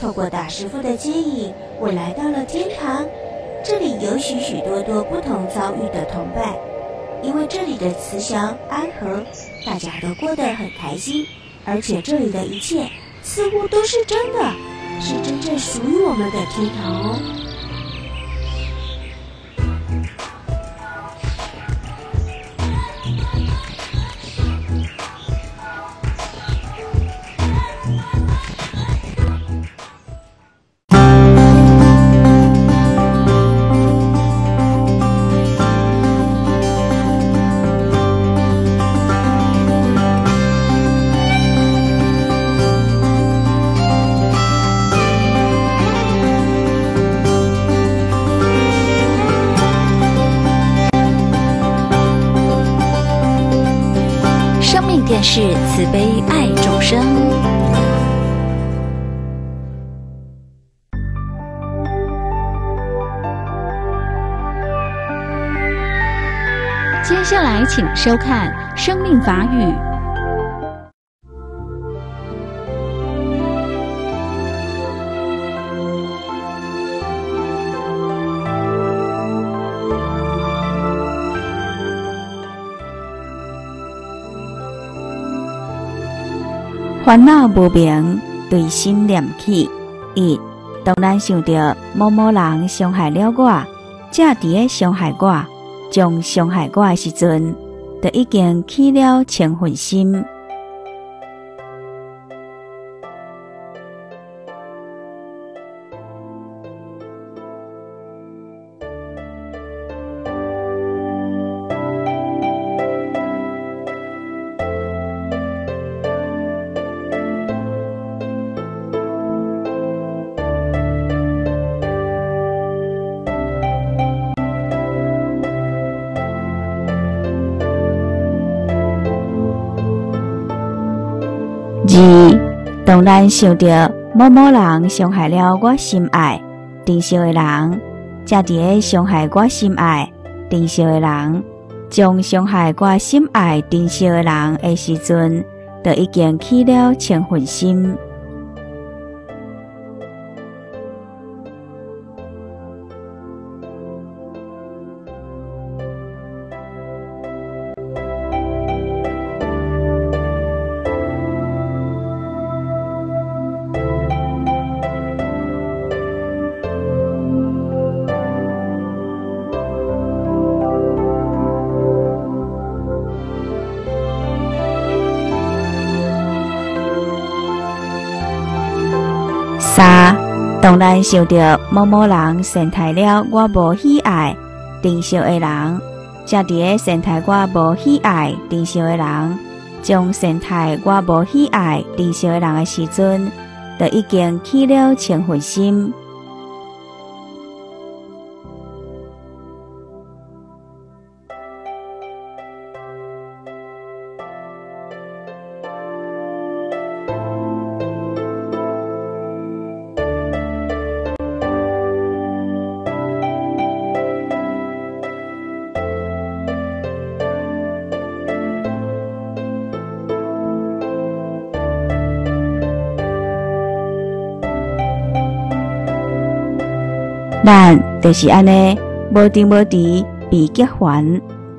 透过大师傅的接引，我来到了天堂。这里有许许多多不同遭遇的同伴，因为这里的慈祥安和，大家都过得很开心，而且这里的一切似乎都是真的，是真正属于我们的天堂哦。 电视慈悲爱众生。接下来请收看生命法语。 烦恼无明，对心念起。一，当咱想到某某人伤害了我，才伫咧伤害我，将伤害我的时阵，就已经起了嗔恨心。二，当咱想到某某人伤害了我心爱、珍惜的人，才伫咧伤害我心爱、珍惜的人，将伤害我心爱、珍惜的人的时阵，就已经起了嗔恨心。三，当咱想到某某人伤害了我无喜爱、珍惜的人，才伫咧伤害我无喜爱、珍惜的人，将伤害我无喜爱、珍惜的人的时阵，就已经起了嗔恨心。咱就是安尼，无定无持，被激烦。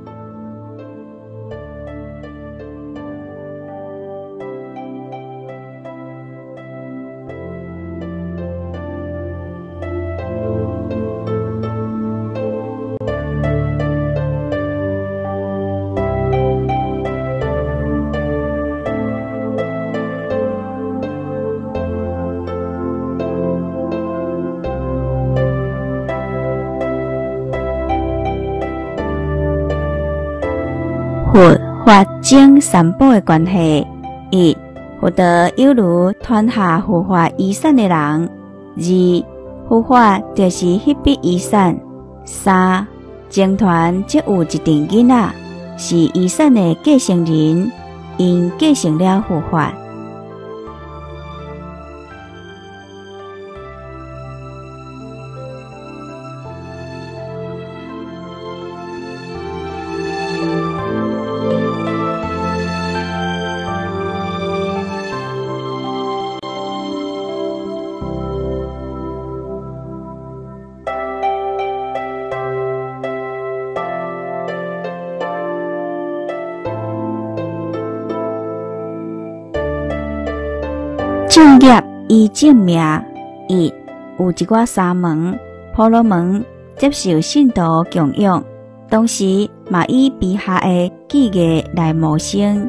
佛法僧三宝的关系：一、福德有如传下护法遗产的人；二、护法就是迄笔遗产；三、僧团则有一阵囡仔是遗产的继承人，因继承了护法。 正业伊正命，伊有一寡沙门、婆罗门接受信徒供养，同时嘛以笔下的技艺来谋生。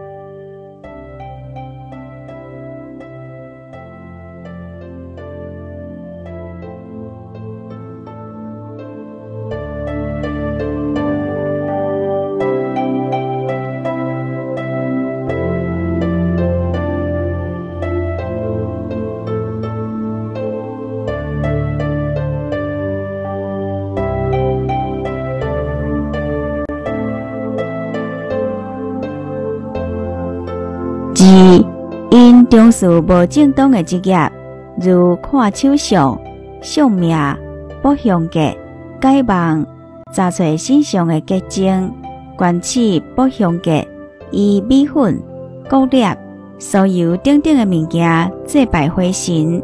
二，因从事无正当的职业，如看手相、相命、卜相格、解梦、查找身上的结晶、观测卜相格、以米粉、谷粒、所有等等的物件祭拜火神。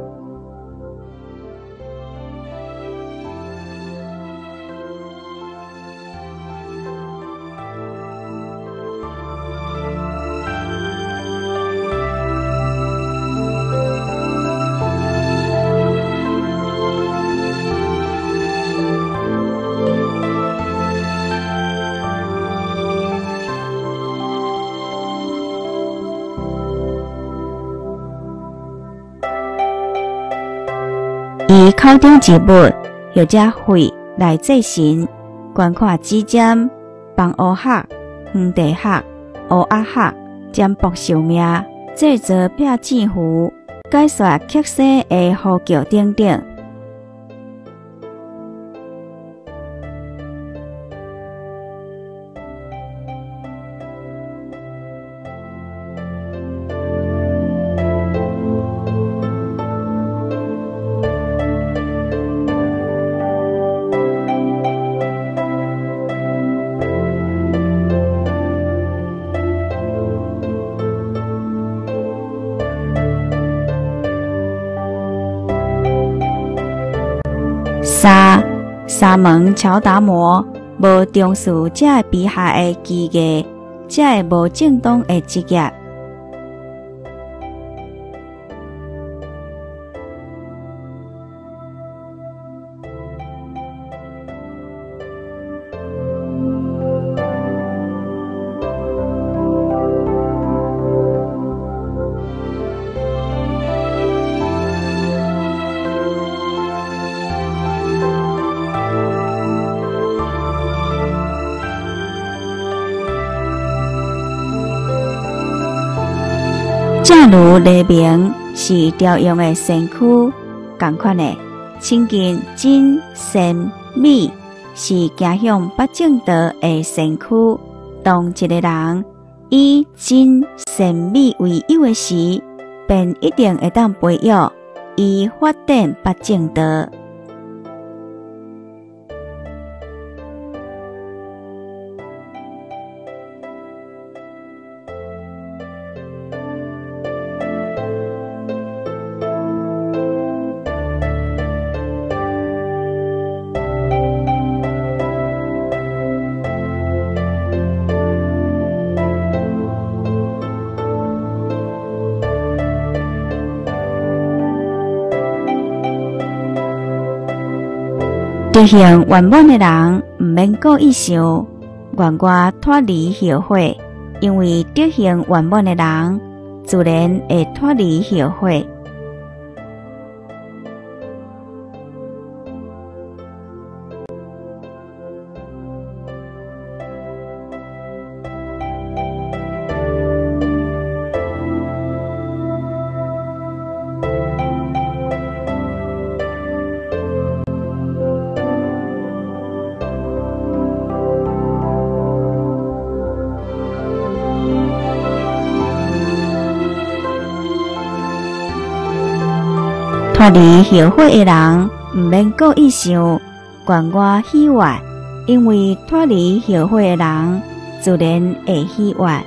以口中之物，或者血来祭神，观看指尖、房乌黑、黄地黑、乌鸭黑、占卜寿命、制作撇纸符、解说曲式的呼叫等等。三，沙门乔达摩无重视这笔下的技艺，这无正当的职业。正如黎明是调用的身躯，同款的亲近真善美是走向八正道的身躯。当一个人以真善美为友的时，便一定会当培育以发展八正道。德行圆满的人，毋免故意想愿我脱离后悔，因为德行圆满的人，自然会脱离后悔。脱离后悔的人，毋免故意想愿我喜悦，因为脱离后悔的人，自然会喜悦。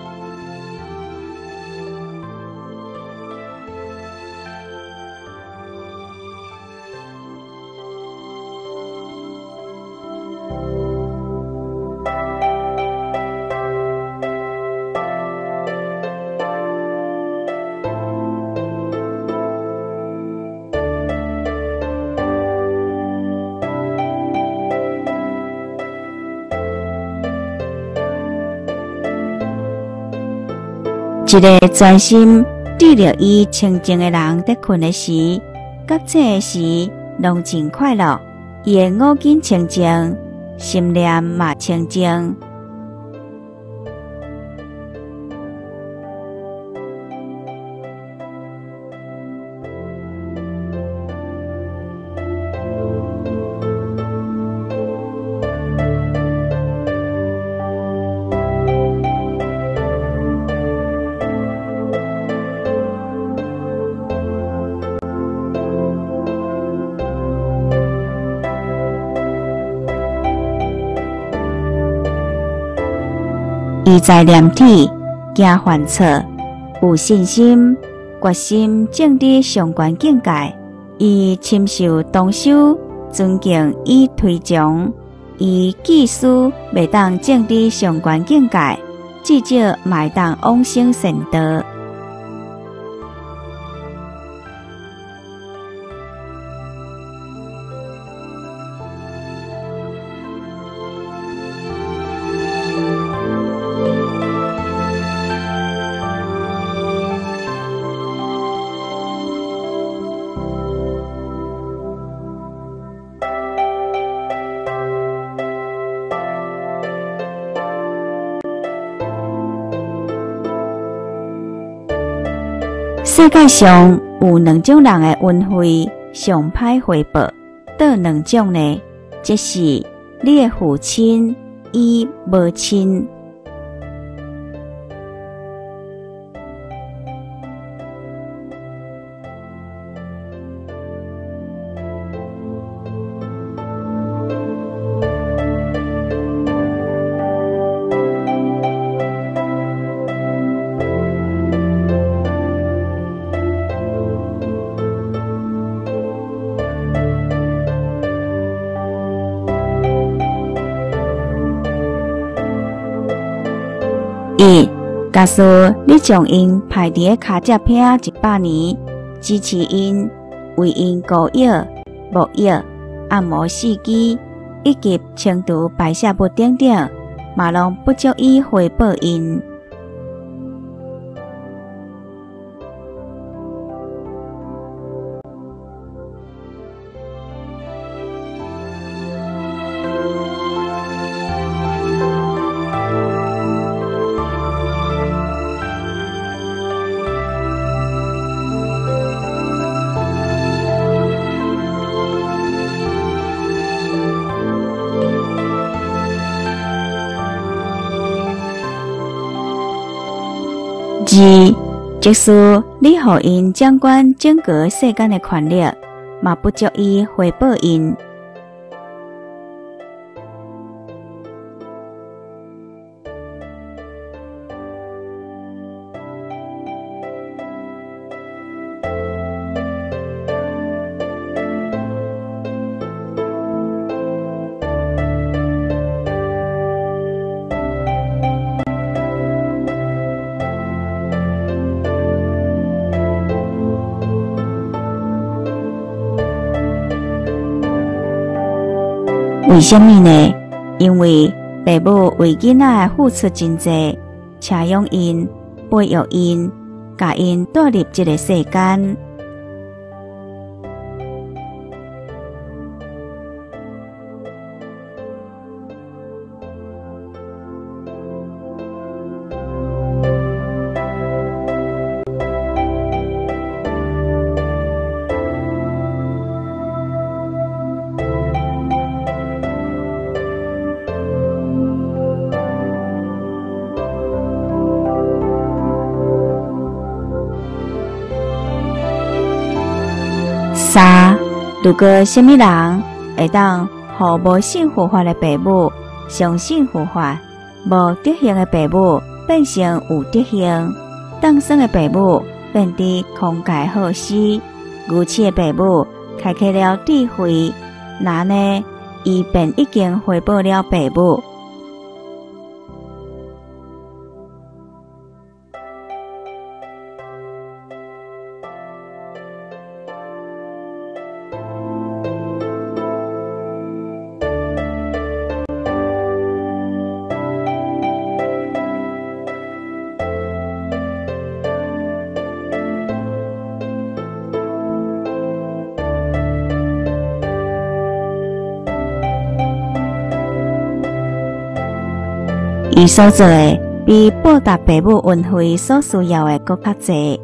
一个专心对着伊清静的人在困的时，觉醒的时，拢真快乐。伊的五根清净，心念嘛清净。伊在念体，行犯错，有信心，决心正伫上悬境界。伊亲受同修尊敬与推崇，伊技术袂当正伫上悬境界，至少嘛会当往生善道。世界上有两种人的运费上歹回报，倒两种呢？即是你的父亲与母亲。假使你将因排伫卡只片100年，支持因，为因鼓摇、沐浴、按摩四肢，以及清除排泄物等等，嘛拢不足以回报因。二，即使你予因掌管整个世间的权力，嘛不足以回报因。为什么呢？因为父母为囡仔付出真济，饲养因、培育因，甲因带入这个世间。三，如果什么人会当互无信佛法的父母相信佛法，无德行的父母变成有德行，诞生的父母变得空界好施，愚痴的父母开启了智慧，那呢，伊便已经回报了父母。 伊所做的比报答父母运费所需要的搁较济。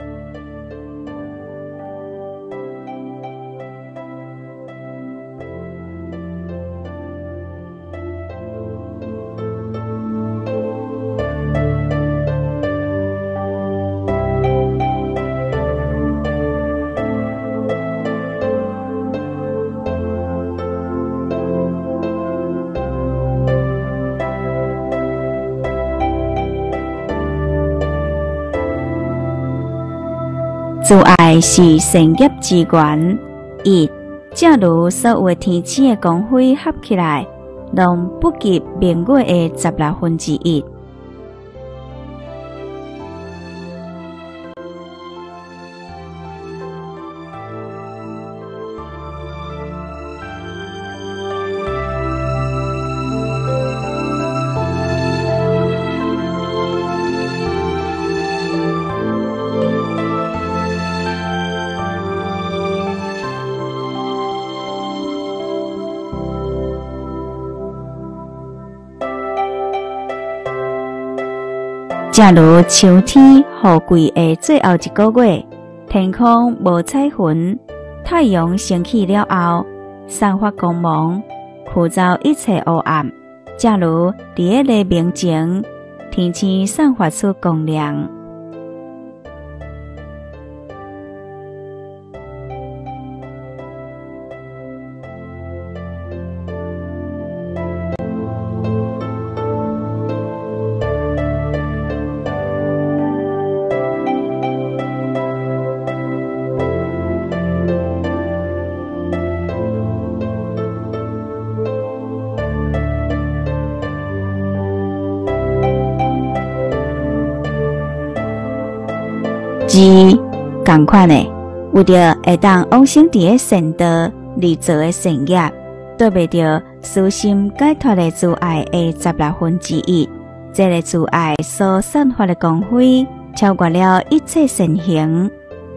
自爱是善业之源。一，正如所有天星的光辉合起来，拢不及明月的1/16。正如秋天雨季的最后一个月，天空无彩云，太阳升起了后，散发光芒，驱走一切黑暗。正如伫个黎明前，天星散发出光亮。二，同款的，为着会当往生伫个善道而做的善业，对袂着私心解脱的自爱的1/16。这个自爱所散发的光辉，超过了一切善行。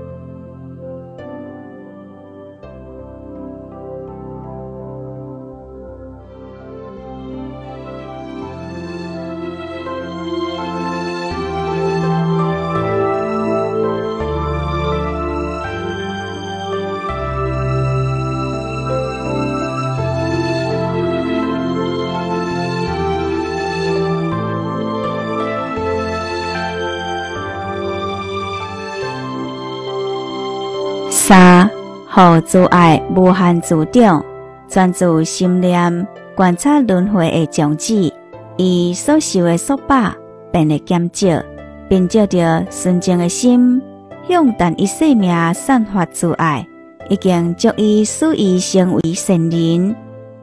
三，互自爱无限自长，专注心念，观察轮回的种子，伊所受的束缚变得减少，并借着纯净的心，向但一生命散发自爱，已经足以使伊成为善人。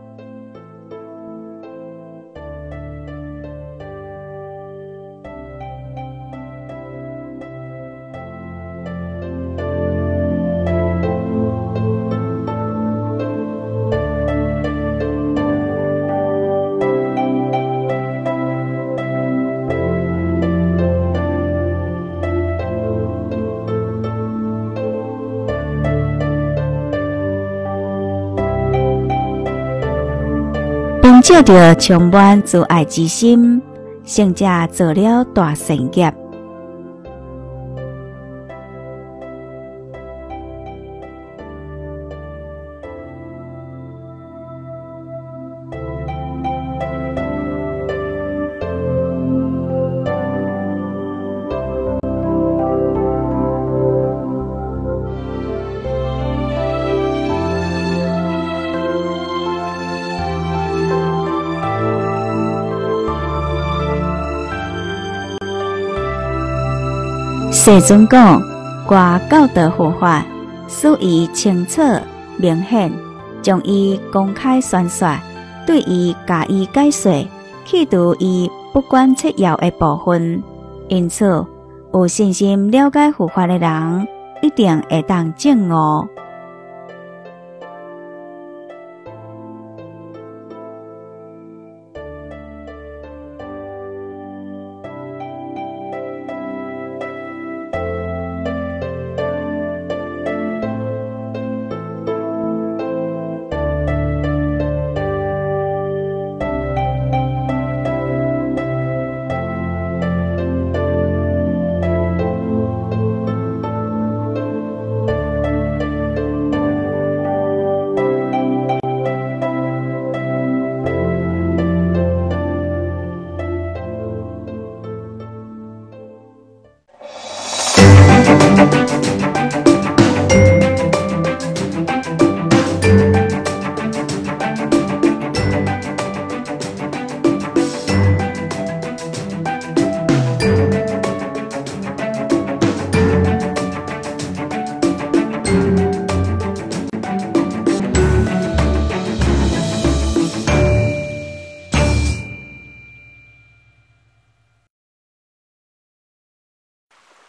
并借着充满自爱之心，圣者做了大善业。世尊讲，我教导佛法，使伊清楚明显，将伊公开宣说，对伊加以解说，去除伊不关切要的部分。因此，有信心了解佛法的人，一定会当证悟。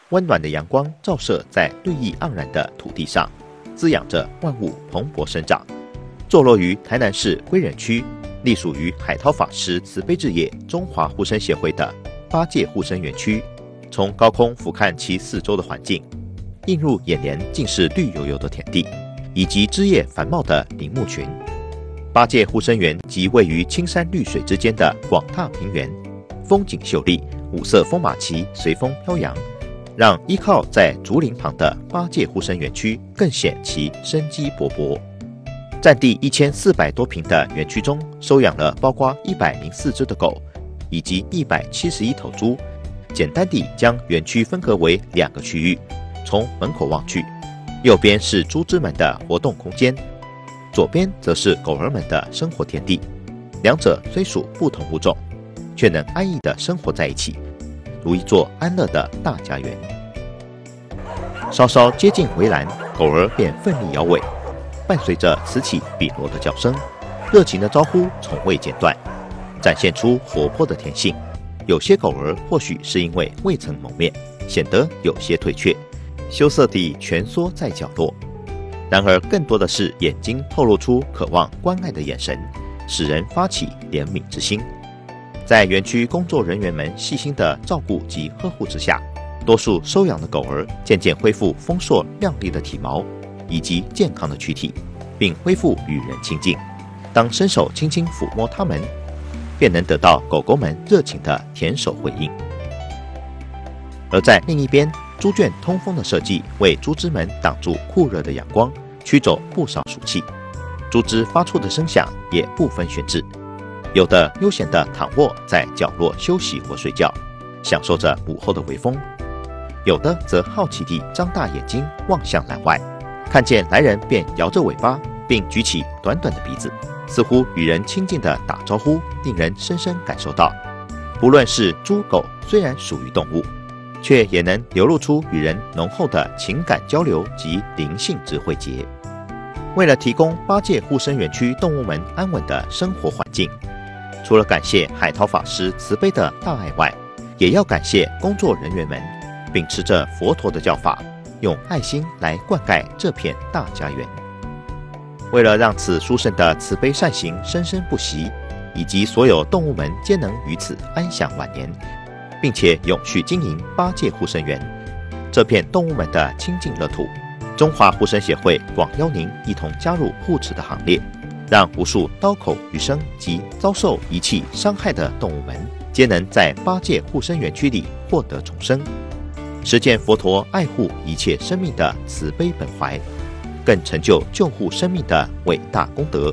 温暖的阳光照射在绿意盎然的土地上，滋养着万物蓬勃生长。坐落于台南市归仁区，隶属于海涛法师慈悲置业中华护生协会的八戒护生园区，从高空俯瞰其四周的环境，映入眼帘尽是绿油油的田地，以及枝叶繁茂的林木群。八戒护生园即位于青山绿水之间的广大平原，风景秀丽，五色风马旗随风飘扬，让依靠在竹林旁的八戒护生园区更显其生机勃勃。占地1400多坪的园区中，收养了包括104只的狗，以及171头猪。简单地将园区分隔为2个区域，从门口望去，右边是猪只们的活动空间，左边则是狗儿们的生活天地。两者虽属不同物种，却能安逸地生活在一起，如一座安乐的大家园。稍稍接近围栏，狗儿便奋力摇尾，伴随着此起彼落的叫声，热情的招呼从未间断，展现出活泼的天性。有些狗儿或许是因为未曾谋面，显得有些退却，羞涩地蜷缩在角落。然而更多的是眼睛透露出渴望关爱的眼神，使人发起怜悯之心。在园区工作人员们细心的照顾及呵护之下，多数收养的狗儿渐渐恢复丰硕亮丽的体毛以及健康的躯体，并恢复与人亲近。当伸手轻轻抚摸它们，便能得到狗狗们热情的舔手回应。而在另一边，猪圈通风的设计为猪只们挡住酷热的阳光，驱走不少暑气。猪只发出的声响也不分轩轾，有的悠闲地躺卧在角落休息或睡觉，享受着午后的微风；有的则好奇地张大眼睛望向栏外，看见来人便摇着尾巴，并举起短短的鼻子，似乎与人亲近地打招呼，令人深深感受到，不论是猪狗，虽然属于动物，却也能流露出与人浓厚的情感交流及灵性之汇结。为了提供八戒护生园区动物们安稳的生活环境，除了感谢海涛法师慈悲的大爱外，也要感谢工作人员们秉持着佛陀的教法，用爱心来灌溉这片大家园。为了让此殊胜的慈悲善行生生不息，以及所有动物们皆能于此安享晚年，并且永续经营八戒护生园这片动物们的清净乐土，中华护生协会广邀您一同加入护持的行列，让无数刀口余生及遭受遗弃伤害的动物们，皆能在八戒护生园区里获得重生，实践佛陀爱护一切生命的慈悲本怀，更成就救护生命的伟大功德。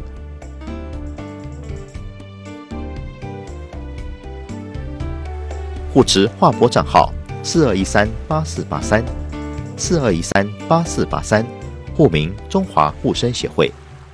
护持划拨账号42138483，42138483，户名中华护生协会。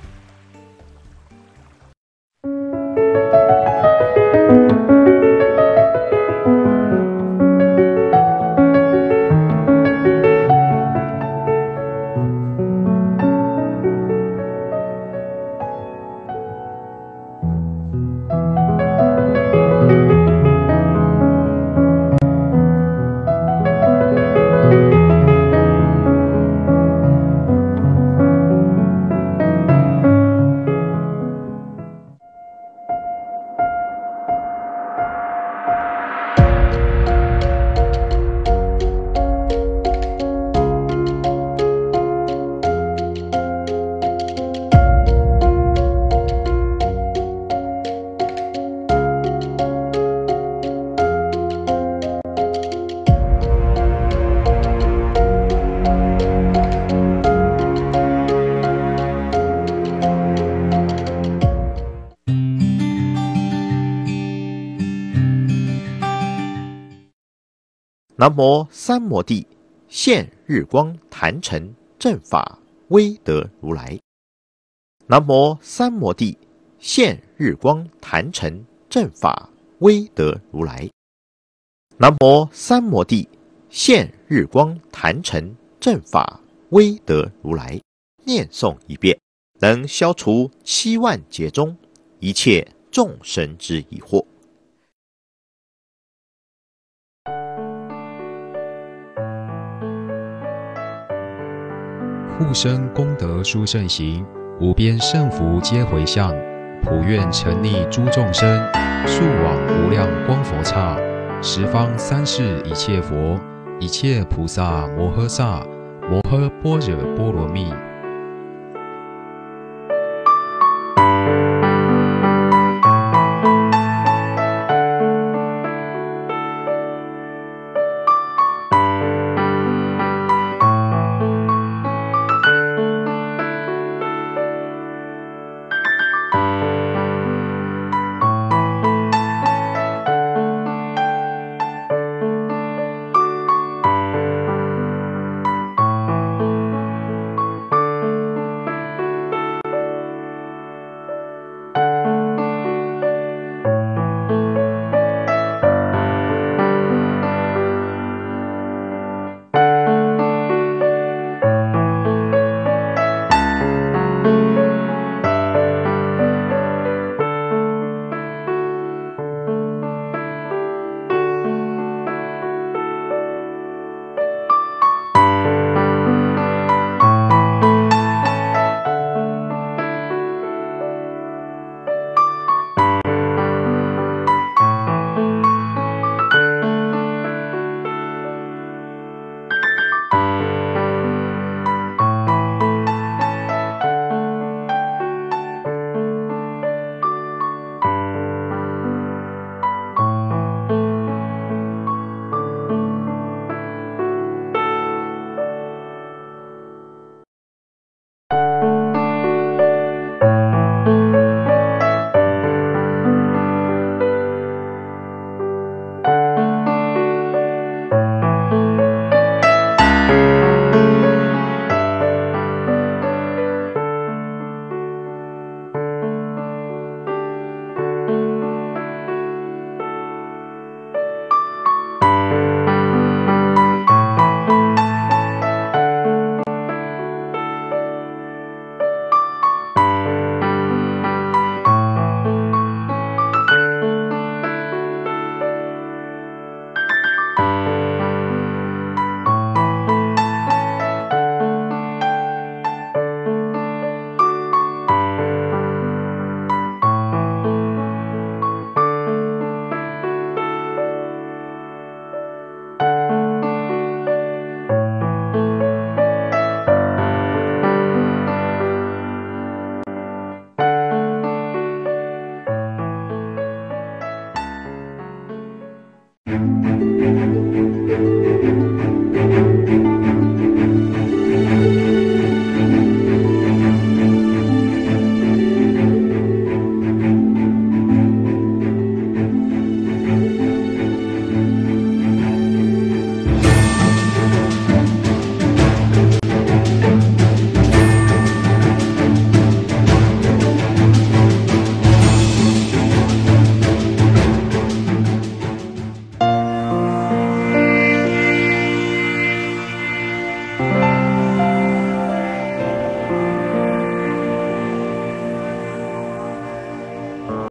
南无三摩地现日光坛城正法威德如来。南无三摩地现日光坛城正法威德如来。南无三摩地现日光坛城正法威德如来。念诵一遍，能消除7万劫中一切众生之疑惑。 护生功德殊胜行，无边胜福皆回向，普愿沉溺诸众生，速往无量光佛刹，十方三世一切佛，一切菩萨摩诃萨，摩诃般若波罗蜜。